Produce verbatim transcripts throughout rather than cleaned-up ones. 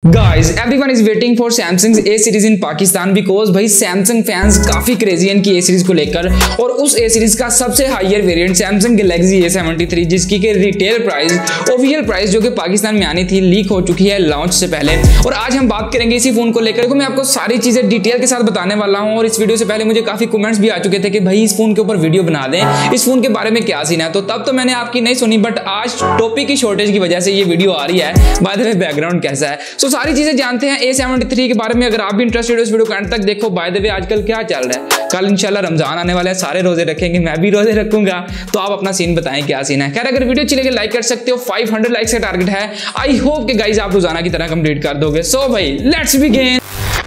Guys, everyone is waiting for Samsung's A series in Pakistan because भाई Samsung fans काफी crazy हैं इनकी A series को लेकर। और उस A series का सबसे higher variant Samsung Galaxy A seventy three, जिसकी के रिटेल प्राइस, ऑफिशियल प्राइस जो कि पाकिस्तान में आनी थी, लीक हो चुकी है लॉन्च से पहले। और आज हम बात करेंगे इसी फोन को लेकर। मैं आपको सारी चीजें डिटेल के साथ बताने वाला हूँ। और इस वीडियो से पहले मुझे काफी कमेंट्स भी आ चुके थे कि भाई इस फोन के ऊपर वीडियो बना दें, इस फोन के बारे में क्या सीन है। तो तब तो मैंने आपकी नहीं सुनी, बट आज टॉपिक की शॉर्टेज की वजह से ये वीडियो आ रही है। बाय द वे बैकग्राउंड कैसा है, सो सारी चीजें जानते हैं A सेवेंटी थ्री के बारे में। अगर आप भी इंटरेस्टेड हो इस वीडियो को एंड तक देखो। बाय द वे आजकल क्या चल रहा है, कल इंशाल्लाह रमजान आने वाला है, सारे रोजे रखेंगे, मैं भी रोजे रखूंगा। तो आप अपना सीन बताएं क्या सीन है। खैर अगर वीडियो चलेगी लाइक कर सकते हो, पाँच सौ लाइक्स का टारगेट है। आई होप कि गाइस आप रोजाना की तरह कंप्लीट कर दोगे। सो so, भाई let's begin.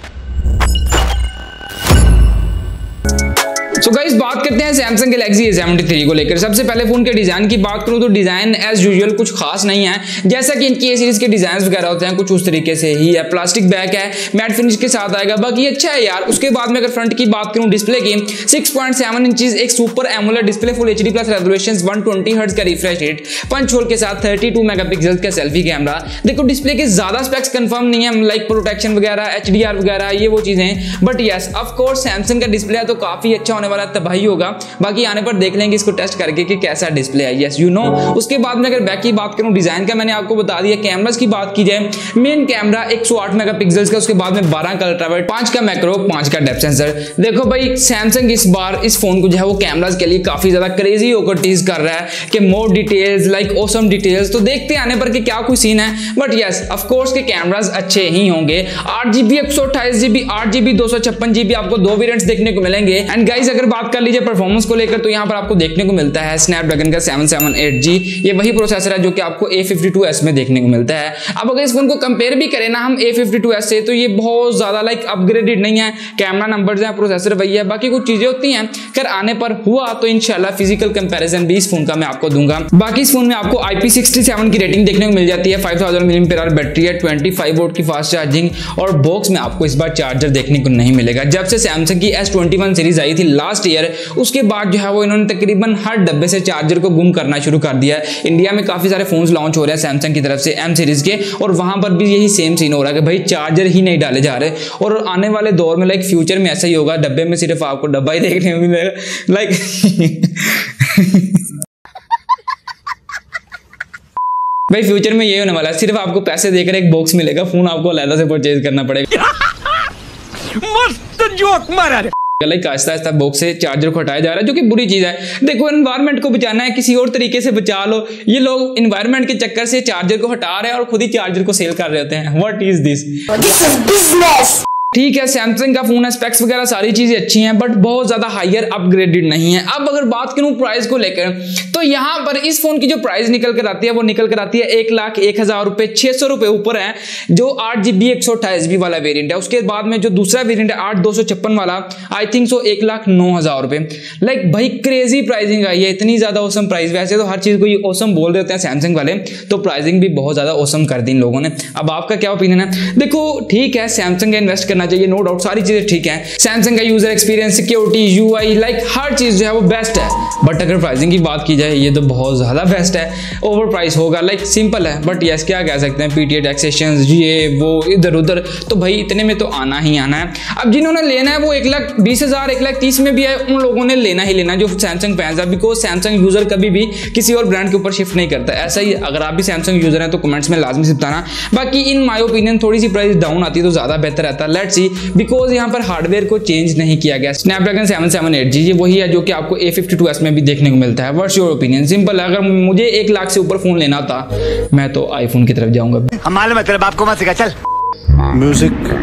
So so guys बात करते हैं Samsung Galaxy A seventy three को लेकर। सबसे पहले फोन के डिजाइन की बात करूं तो डिजाइन एज यूजुअल कुछ खास नहीं है, जैसा कि इनकी A सीरीज के डिजाइन वगैरह होते हैं कुछ उस तरीके से ही है। प्लास्टिक बैक है, मैट फिनिश के साथ आएगा, बाकी अच्छा है यार। उसके बाद में अगर फ्रंट की बात करूं डिस्प्ले की, सिक्स पॉइंट सेवन इंचेस एक super AMOLED display, full HD plus resolution, one twenty hertz का रिफ्रेश रेट, पंच होल के साथ थर्टी टू मेगापिक्सल का सेल्फी कैमरा। देखो डिस्प्ले के ज्यादा स्पेक्स कंफर्म नहीं है, लाइक प्रोटेक्शन वगैरह, एचडीआर वगैरह, ये वो चीजें, but yes of course Samsung का डिस्प्ले है तो काफी अच्छा होने वाला, तबाही होगा। बाकी आने पर देख लेंगे इसको टेस्ट करके कि कैसा डिस्प्ले है। Yes you know. उसके बाद में अगर बैक की बात करूं डिजाइन का मैंने आपको बता दिया। कैमरास की बात की जाए, मेन कैमरा एक सौ आठ मेगापिक्सल्स का, उसके बाद में बारह का अल्ट्रावाइड, पांच का मैक्रो, पांच का डेप्थ सेंसर। देखो भाई सैमसंग इस बार इस फोन को जो है वो कैमरास के लिए काफी ज्यादा क्रेजी होकर टीज कर रहा है कि more details, like awesome details. तो देखते हैं आने पर कि क्या कोई सीन है, बट यस ऑफ कोर्स के कैमरास अच्छे ही होंगे। आठ जीबी एक सौ अट्ठाईस जीबी आठ जीबी दो सौ छप्पन जीबी आपको दो वेरिएंट्स देखने को मिलेंगे। एंड गाइस अगर बात कर लीजिए परफॉर्मेंस को लेकर तो यहाँ पर आपको देखने को मिलता है स्नैपड्रैगन का सेवन सेवन एट जी। ये वही प्रोसेसर है जो कि आपको ए फिफ्टी टू एस में देखने को मिलता है। अब अगर इस फोन को कंपेयर भी करें ना हम ए फिफ्टी टू एस से, तो ये बहुत ज्यादा लाइक अपग्रेडेड नहीं है। कैमरा नंबर्स हैं, प्रोसेसर वही है, बाकी कुछ चीजें होती हैं। कर आने पर हुआ तो इंशाल्लाह फिजिकल कंपैरिजन भी इस फोन का मैं आपको दूंगा। बाकी इस फोन में आपको आई पी सिक्सटी सेवन की रेटिंग देखने को मिल जाती है, five thousand milliampere hour battery है, ट्वेंटी फाइव वोल्ट की फास्ट चार्जिंग। और बॉक्स में आपको इस बार चार्जर देखने को नहीं मिलेगा। जब से सैमसंग की एस ट्वेंटी वन सीरीज आई थी लास्ट ईयर, उसके बाद जो है वो इन्होंने तकरीबन हर डब्बे से चार्जर को गुम करना शुरू कर दिया है। इंडिया में काफी सारे फोन्स लॉन्च हो रहे हैं सैमसंग की तरफ से एम सीरीज के, और वहां पर भी यही सेम सीन हो रहा है कि भाई चार्जर ही नहीं डाले जा रहे। और आने वाले दौर में लाइक फ्यूचर में ऐसा ही होगा, डब्बे में सिर्फ आपको डब्बा ही देखने को मिलेगा लाइक भाई फ्यूचर में ये होने वाला है, सिर्फ आपको पैसे देकर एक बॉक्स मिलेगा, फोन आपको अलग से परचेज करना पड़ेगा। मस्त जोक मारा लाइक आहिस्ता आहिस्ता बॉक्स से चार्जर को हटाया जा रहा है, जो कि बुरी चीज है। देखो एनवायरनमेंट को बचाना है, किसी और तरीके से बचा लो। ये लोग एनवायरनमेंट के चक्कर से चार्जर को हटा रहे हैं और खुद ही चार्जर को सेल कर रहे होते हैं। What is this? This is business. ठीक है सैमसंग का फोन है, स्पेक्स वगैरह सारी चीजें अच्छी हैं, बट बहुत ज्यादा हायर अपग्रेडेड नहीं है। अब अगर बात करूं प्राइस को लेकर, तो यहां पर इस फोन की जो प्राइस निकल कर आती है वो निकल कर आती है एक लाख एक हजार रुपए, छह सौ रुपए ऊपर है जो आठ जीबी एक सौ अट्ठाईस जीबी वाला वेरिएंट है। उसके बाद में जो दूसरा वेरिएंट है आठ दो सौ छप्पन वाला, आई थिंक सो एक लाख नौ हजार रुपए। लाइक भाई क्रेजी प्राइसिंग आई है, इतनी ज्यादा औसम प्राइस। वैसे तो हर चीज को ये औसम बोल रहे होते हैं सैमसंग वाले, तो प्राइसिंग भी बहुत ज्यादा औसम कर दी इन लोगों ने। अब आपका क्या ओपिनियन है? देखो ठीक है सैमसंग का इन्वेस्ट करना चाहिए, नो डाउट, सारी चीजें ठीक है। सैमसंग का user experience, security, UI, like हर चीज जो है वो बेस्ट है। बट अगर प्राइसिंग की बात की जाए ये तो बहुत ज्यादा बेस्ट है। ओवर प्राइस होगा, लाइक सिंपल है, बट यस क्या कह सकते हैं, पीटीए टैक्सेशन, ये वो इधर उधर, तो भाई इतने में तो आना ही आना है। अब जिन्होंने लेना है वो एक लाख बीस हजार एक लाख तीस में भी है, उन लोगों ने लेना ही लेना जो सैमसंग फैंस है, बिकॉज सैमसंग यूजर कभी भी किसी और ब्रांड के ऊपर शिफ्ट नहीं करता। ऐसा ही अगर आप भी सैमसंग यूजर हैं तो कमेंट्स में लाजमी से बताना। बाकी इन माय ओपिनियन थोड़ी सी प्राइस डाउन आती तो ज्यादा बेहतर रहता। लेट्स सी, बिकॉज यहाँ पर हार्डवेयर को चेंज नहीं किया गया। Snapdragon seven seven eight G ये वही है जो कि आपको ए फिफ्टी टू एस में भी देखने को मिलता है। What's your opinion? सिंपल है, अगर मुझे एक लाख से ऊपर फोन लेना था मैं तो आईफोन की तरफ जाऊंगा। हम मालूम है तेरे बाप को मत सिखा, चल म्यूजिक।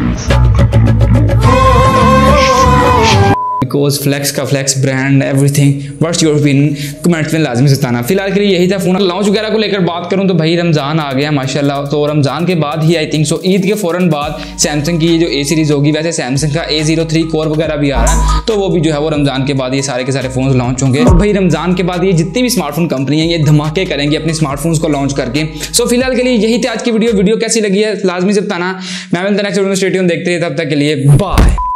बिकॉज फ्लेक्स का flex brand everything. What's your opinion? Comments में लाजमी से बताना। फिलहाल के लिए यही था। फोन लॉन्च वगैरह को लेकर बात करूं तो भाई रमजान आ गया माशाल्लाह, तो रमजान के बाद ही आई थिंक सो ईद के फौरन बाद सैमसंग की जो ए सीरीज होगी, वैसे सैमसंग का ए जीरो थ्री कोर वगैरह भी आ रहा है, तो वो भी जो है वो रमजान के बाद ये सारे के सारे फोन लॉन्च होंगे। और भाई रमजान के बाद ये जितनी भी स्मार्टफोन कंपनी है ये धमाके करेंगी अपने स्मार्टफोन्स को लॉन्च करके। सो फिलहाल के लिए यही थी आज की वीडियो। वीडियो कैसी लगी है लाजमी से बताना। मैं मिलता नेक्स्ट वीडियो में, स्टे ट्यून, देखते हैं, तब तक के लिए बाय।